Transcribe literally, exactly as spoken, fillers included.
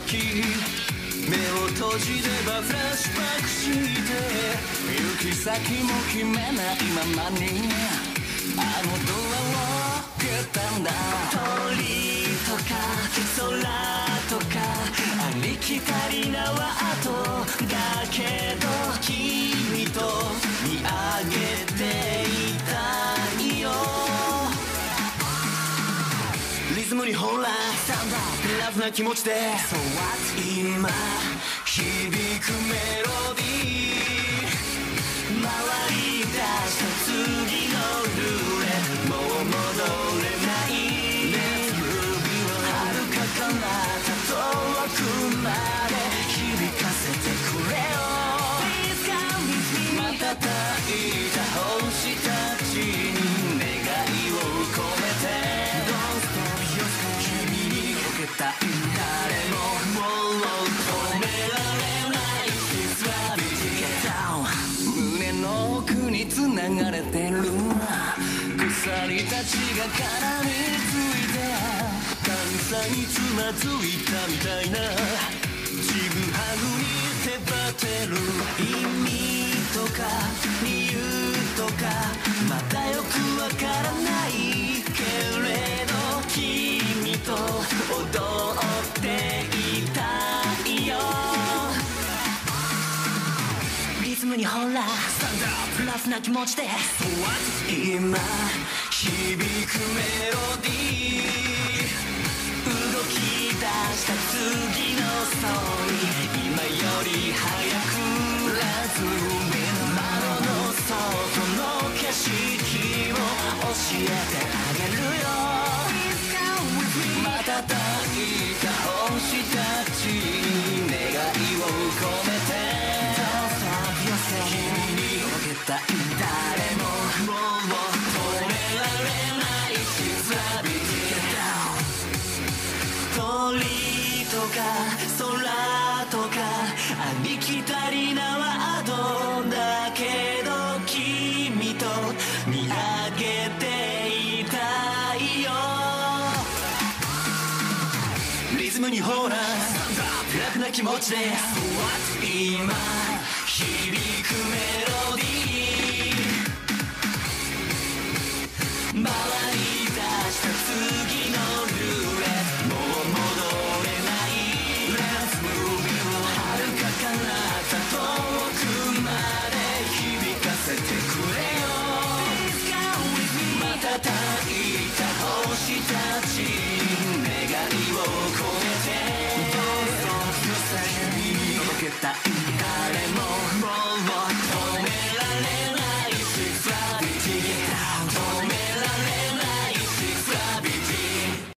時目を閉じればフラッシュバックして行き先も決めないままにあのドアを開けたんだ。鳥とか空とかありきたりなワードだけど君と見上げていたいよ。リズムにほらサンダーラフな気持ちで So what 今響くメロディー回り出した次のルーレットもう戻れない。 Let's move on 遥か彼方遠くまで響かせてくれよ。 Please come with me 瞬いた星たちに願いを込めて Don't stop your step 君にかけたい誰ももう止められない This gravity Get down 胸の奥に繋がれてる鎖たちが絡みついて関西につまずいたみたいなちぐはぐに手張ってる意味とか理由とかまだよくわからないけれど君と踊っていたいよ。リズムにほらスタンドアップラフな気持ちで 今響くメロディー動き出した次のストーリー今より早く Let's move in 窓の外の景色を教えてあげるよ。 Please come with me 瞬いた星たちに願いを込めて君にかけたい誰ももう止められない She's gravity Get down 鳥とか空とかありきたりなワードだけど君と見上げていたいよ。リズムにほら楽な気持ちで今響くメロディー回り出した次のルーレットもう戻れない Let's move on 遥か彼方遠くまで響かせてくれよ。 Please come with me 瞬いた星たち